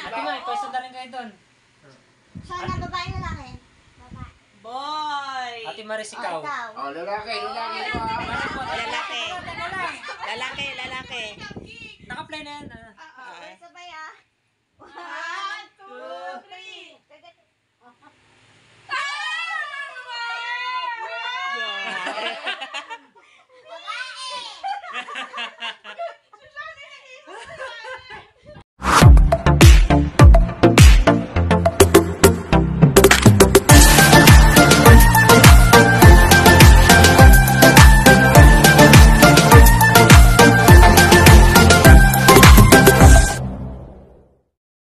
Ate May, pwesto na rin kayo doon. Sana babae na lang eh. Babae. Boy! Ate Maris, ikaw. Ikaw. Oh, lalaki pa. Lalaki. Lalaki. Naka-play na yan. Sabay ah. 1, 2, 3.